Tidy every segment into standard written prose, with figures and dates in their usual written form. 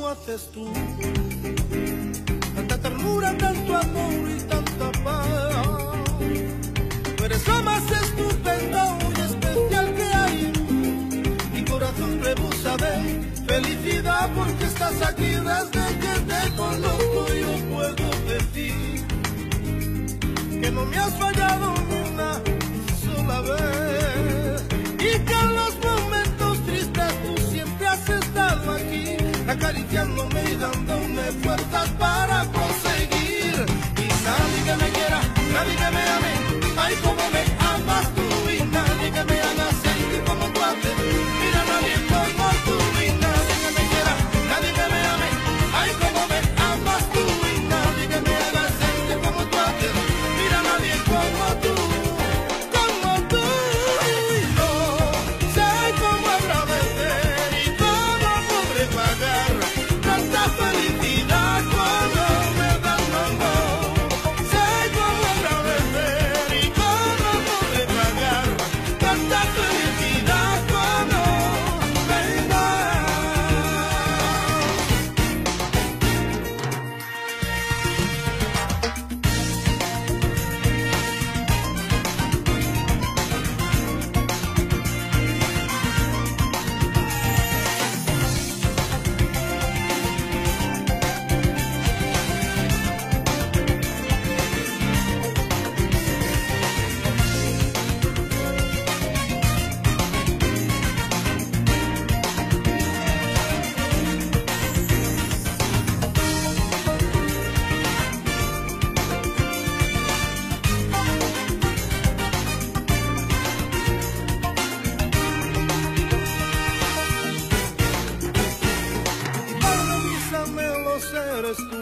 como haces tú. Tanta ternura, tanto amor y tanta paz. Tú eres lo más estupendo y especial que hay. Mi corazón rebosa de felicidad porque estás aquí. Desde que te conozco yo puedo decir que no me has fallado ni una sola vez. Y que en los momentos tristes tú siempre has estado aquí, acariciándome y dándome fuerzas para proseguir. Y nadie que me quiera, nadie que me ame, ay como me amas tú. Y nadie que me haga sentir como tú haces, mira nadie como tú. Y nadie que me quiera, nadie que me ame, ay como me amas tú. Y nadie que me haga sentir como tú haces, mira nadie como tú. Como tú. Y no sé cómo agradecer y cómo podré pagar tanta felicidad cuando me das amor. Sé cómo agradecer y cómo podré pagar tanta felicidad cuando me das. Eres tú,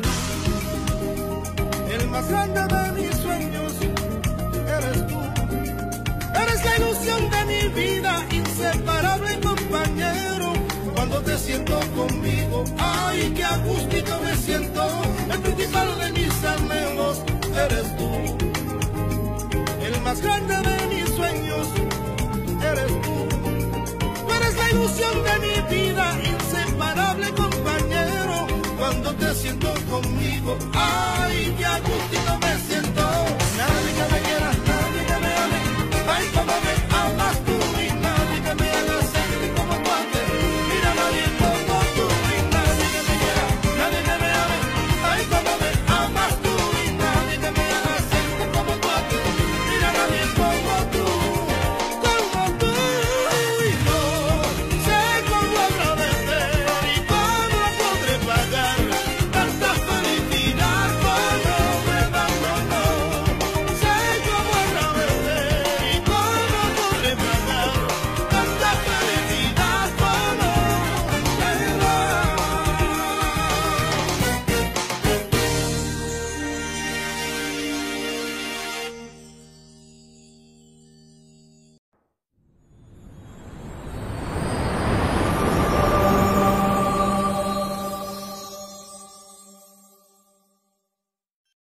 el más grande de mis sueños, eres tú. Eres la ilusión de mi vida, inseparable compañero. Cuando te siento conmigo, ay, qué a gustito me siento. El principal de mis anhelos, eres tú. El más grande de mis sueños, eres tú. Tú eres la ilusión de mi vida.